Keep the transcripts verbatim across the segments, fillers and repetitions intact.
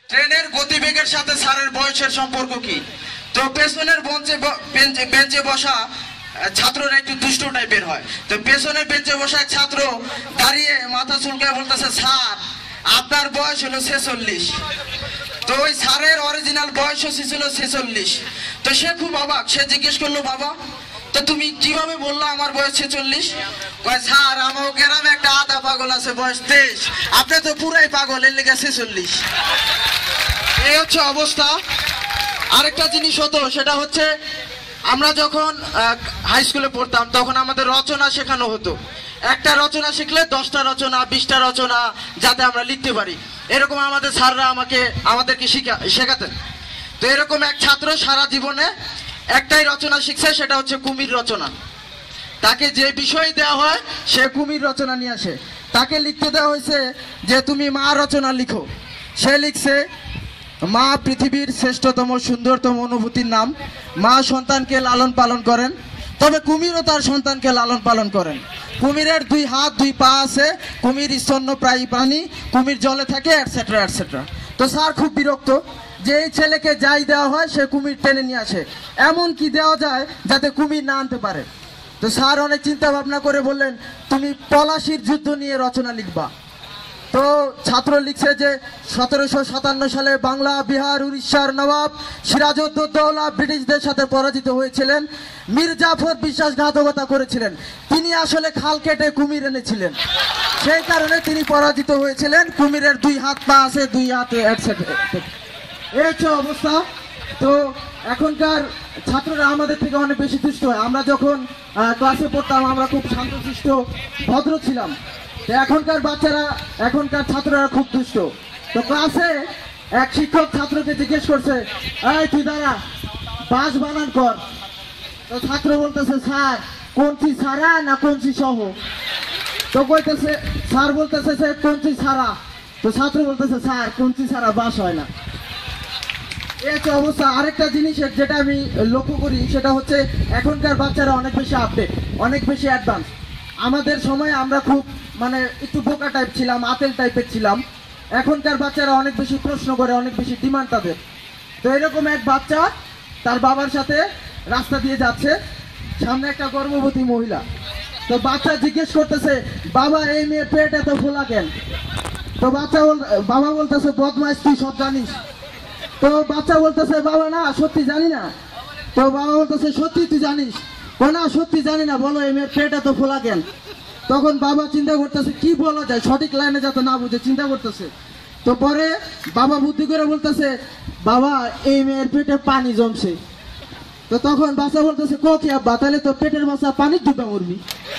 ট্রেনের গতিবেগের সাথে স্যারের বয়সের সম্পর্ক কি? তো পেছনের বেঞ্চে বেঞ্চে বেঞ্চে বসা ছাত্ররা একটু দুষ্ট টাইপের হয়। তো পেছনের বেঞ্চে বসা এক ছাত্র দাঁড়িয়ে মাথা চুলকায় বলতেছে, স্যার আপনার বয়স হলো ছেচল্লিশ। তো ওই স্যারের অরিজিনাল বয়স ছিল ছেচল্লিশ। তো সে খুব অবাক, সে জিজ্ঞেস করলো, বাবা তো তুমি কিভাবে বললো আমার বয়স ছেচল্লিশ? কয়, স্যার আমার গ্রামে একটা আধা পাগল আছে বয়স তেইশ, আপনি তো পুরাই পাগল, এর লেগে ছেচল্লিশ। এই হচ্ছে অবস্থা। আরেকটা জিনিস হতো, সেটা হচ্ছে আমরা যখন হাই স্কুলে পড়তাম তখন আমাদের রচনা শেখানো হতো। একটা রচনা শিখলে দশটা রচনা বিশটা রচনা যাতে আমরা লিখতে পারি, এরকম আমাদের স্যাররা আমাকে আমাদেরকে শিখা শেখাতেন। তো এরকম এক ছাত্র সারা জীবনে একটাই রচনা শিখছে, সেটা হচ্ছে কুমির রচনা। তাকে যে বিষয় দেওয়া হয় সে কুমির রচনা নিয়ে আসে। তাকে লিখতে দেওয়া হয়েছে যে তুমি মা রচনা লিখো। সে লিখছে, মা পৃথিবীর শ্রেষ্ঠতম সুন্দরতম অনুভূতির নাম। মা সন্তানকে লালন পালন করেন, তবে কুমিরও তার সন্তানকে লালন পালন করেন। কুমিরের দুই হাত দুই পা আছে, কুমির স্তন্যপ্রায়ী প্রাণী, কুমির জলে থাকে, এটসেট্রা এটসেট্রা। তো স্যার খুব বিরক্ত যে এই ছেলেকে যাই দেওয়া হয় সে কুমির টেনে নিয়ে আসে, এমন কি দেওয়া যায় যাতে কুমির না আনতে পারে। তো স্যার অনেক চিন্তা ভাবনা করে বললেন, তুমি পলাশির যুদ্ধ নিয়ে রচনা লিখবা। তো ছাত্র লিখছে যে সতেরোশো সাতান্ন সালে বাংলা বিহার উড়িষ্যার নবাব সিরাজউদ্দৌলা ব্রিটিশদের সাথে পরাজিত হয়েছিলেন। মীর জাফর বিশ্বাসঘাতকতা করেছিলেন, তিনি আসলে খাল কেটে কুমির এনেছিলেন, সেই কারণে তিনি পরাজিত হয়েছিলেন। কুমিরের দুই হাত পা আছে, দুই হাতে এই হচ্ছে অবস্থা। তো এখনকার ছাত্ররা আমাদের থেকে অনেক বেশি দুষ্ট হয়। আমরা যখন ক্লাসে পড়তাম আমরা খুব শান্তশিষ্ট ভদ্র ছিলাম। এখনকার বাচ্চারা এখনকার ছাত্ররা খুব দুষ্ট। তো ক্লাসে এক শিক্ষক ছাত্রকে জিজ্ঞেস করছে, এই তুই দাঁড়া, বাস বানান কর। তো ছাত্র বলতেছে, স্যার কোনটি ছাড়া না কোনটি সহ? তো কইতেছে, স্যার বলতেছে সে কোনটি ছাড়া। তো ছাত্র বলতেছে, স্যার কোনটি ছাড়া বাস হয় না। এই হচ্ছে অবস্থা। আরেকটা জিনিস যেটা আমি লক্ষ্য করি সেটা হচ্ছে এখনকার বাচ্চারা অনেক বেশি আপডেট, অনেক বেশি অ্যাডভান্স। আমাদের সময় আমরা খুব মানে একটু বোকা টাইপ ছিলাম, আতেল টাইপের ছিলাম। এখনকার বাচ্চারা অনেক বেশি প্রশ্ন করে, অনেক বেশি ডিমান্ড তাদের। তো এরকম এক বাচ্চা তার বাবার সাথে রাস্তা দিয়ে যাচ্ছে, সামনে একটা গর্ভবতী মহিলা। তো বাচ্চা জিজ্ঞেস করতেছে, বাবা এই মেয়ের পেট এত ফোলা কেন? তো বাচ্চা বাবা বলতেছে, বদমাইশ তুই সব জানিস। তো বাচ্চা বলতেছে, বাবা না সত্যি জানি না। তো বাবা বলতেছে, সত্যি তুই জানিস? না সত্যি জানি না, বলো এই মেয়ের পেট এত ফোলা কেন? তখন বাবা চিন্তা করতেছে কি বলা যায়, সঠিক লাইনে যাতে না বুঝে চিন্তা করতেছে। তো পরে বাবা বুদ্ধি করে বলতেছে, বাবা এই মেয়ের পেটে পানি জমছে। তো তখন বাচ্চা বলতেছে, কো কি আব্বা, তাহলে তো পেটের বাচ্চা পানির ডুবে মরবি।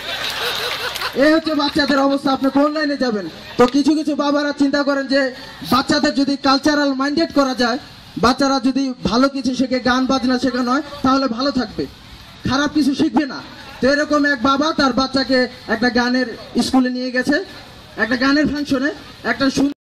এই হচ্ছে বাচ্চাদের অবস্থা, আপনি কোন লাইনে যাবেন? তো কিছু কিছু বাবারা চিন্তা করেন যে বাচ্চাদের যদি কালচারাল মাইন্ডেড করা যায়, বাচ্চারা যদি ভালো কিছু শেখে, গান বাজনা শেখানো হয়, তাহলে ভালো থাকবে, খারাপ কিছু শিখবে না। তো এরকম এক বাবা তার বাচ্চাকে একটা গানের স্কুলে নিয়ে গেছে, একটা গানের ফাংশনে একটা